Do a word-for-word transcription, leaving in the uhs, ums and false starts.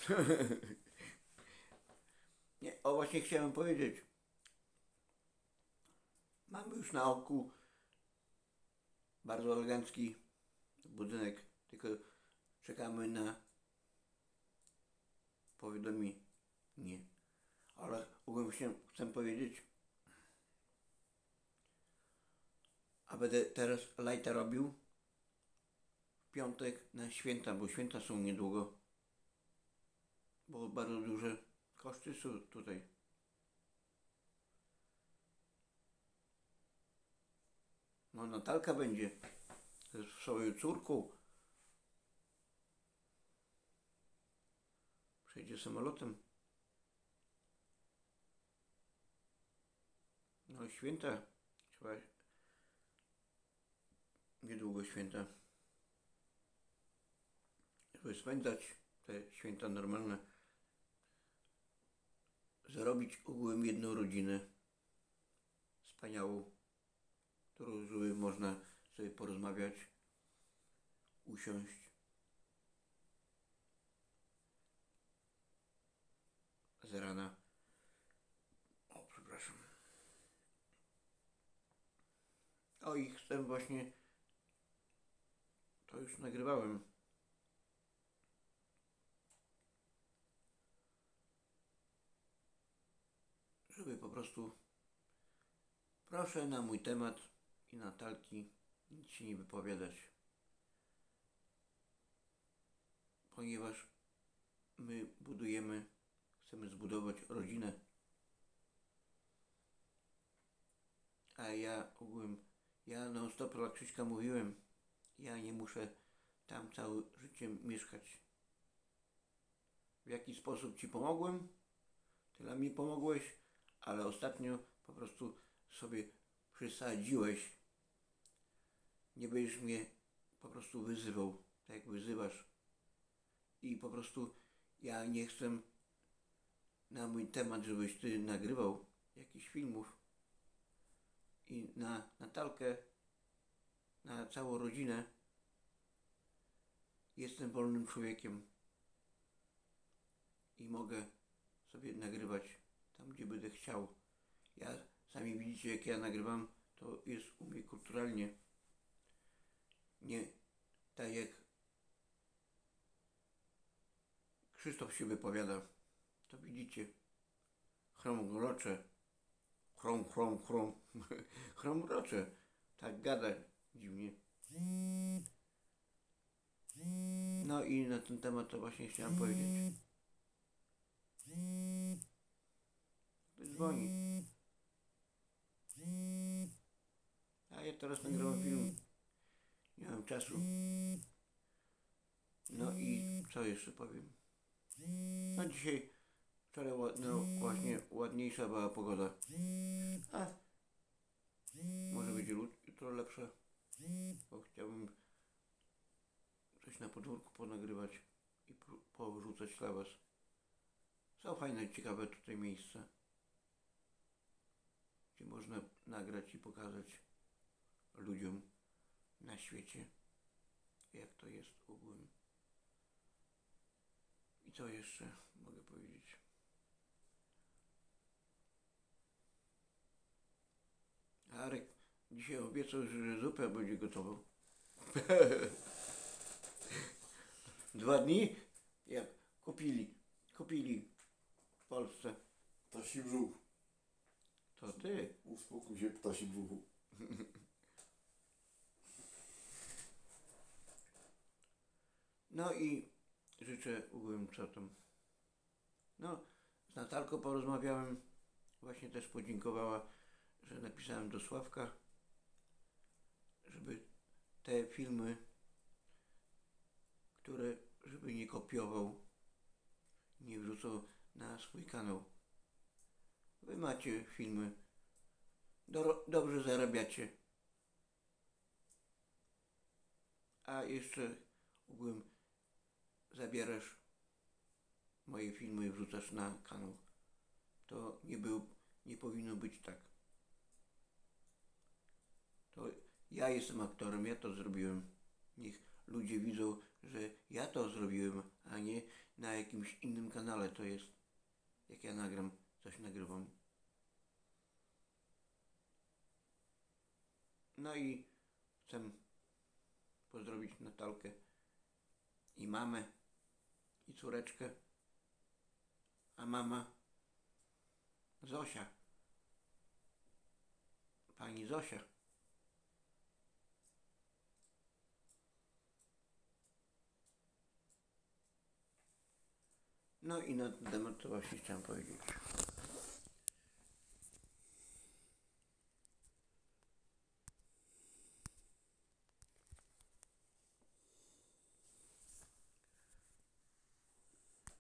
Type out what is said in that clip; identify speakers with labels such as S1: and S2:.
S1: Nie, o właśnie chciałem powiedzieć. Mamy już na oku bardzo elegancki budynek, tylko czekamy na powiadomienie. Ale ogólnie chcę, chcę powiedzieć, a będę teraz lajta robił w piątek na święta, bo święta są niedługo. Bo bardzo duże koszty są tutaj. No Natalka będzie z swoją córką. Przejdzie samolotem. No święta. Trzeba niedługo święta. Żeby spędzać te święta normalne. Zrobić ogółem jedną rodzinę. Wspaniałą. Którą żeby można sobie porozmawiać. Usiąść. Z rana. O, przepraszam. O, i chcę właśnie... To już nagrywałem. Żeby po prostu... Proszę na mój temat i Natalki nic się nie wypowiadać. Ponieważ my budujemy, chcemy zbudować rodzinę. A ja ogółem, ja non stop dla Krzyśka mówiłem, ja nie muszę tam całe życie mieszkać. W jaki sposób Ci pomogłem? Tyle mi pomogłeś, ale ostatnio po prostu sobie przesadziłeś. Nie będziesz mnie po prostu wyzywał, tak jak wyzywasz. I po prostu ja nie chcę na mój temat, żebyś Ty nagrywał jakichś filmów. I na Natalkę, na całą rodzinę jestem wolnym człowiekiem. I mogę sobie nagrywać tam, gdzie będę chciał. Ja, sami widzicie, jak ja nagrywam, to jest u mnie kulturalnie. Nie tak jak Krzysztof się wypowiada. To widzicie. Chromrocze. Chrom, chrom, chrom. Chromrocze. Tak gada dziwnie. No i na ten temat to właśnie chciałem powiedzieć. Ktoś dzwoni. A ja teraz nagrałem film. Nie mam czasu. No i co jeszcze powiem? No dzisiaj, wczoraj no, właśnie ładniejsza była pogoda. A może będzie jutro lepsze. Bo chciałbym coś na podwórku ponagrywać i porzucać dla Was. Są fajne, ciekawe tutaj miejsca, gdzie można nagrać i pokazać ludziom na świecie, jak to jest ogólnie. I co jeszcze mogę powiedzieć? Arek dzisiaj obiecał, że zupę będzie gotował. Dwa dni? Jak kupili, kupili w Polsce.
S2: Ptasi brzuch.
S1: To Ty.
S2: Uspokój się, ptasi brzuchu.
S1: No i życzę ogółem co tam. No, z Natalką porozmawiałem. Właśnie też podziękowała, że napisałem do Sławka, żeby te filmy, które, żeby nie kopiował, nie wrzucał na swój kanał. Wy macie filmy, do, dobrze zarabiacie. A jeszcze ogółem zabierasz moje filmy i wrzucasz na kanał. To nie był, nie powinno być tak. To ja jestem aktorem, ja to zrobiłem. Niech ludzie widzą, że ja to zrobiłem, a nie na jakimś innym kanale to jest, jak ja nagram, coś nagrywam. No i chcę pozdrowić Natalkę i mamę, i córeczkę, a mama Zosia, pani Zosia. No i na ten temat to właśnie chciałem powiedzieć.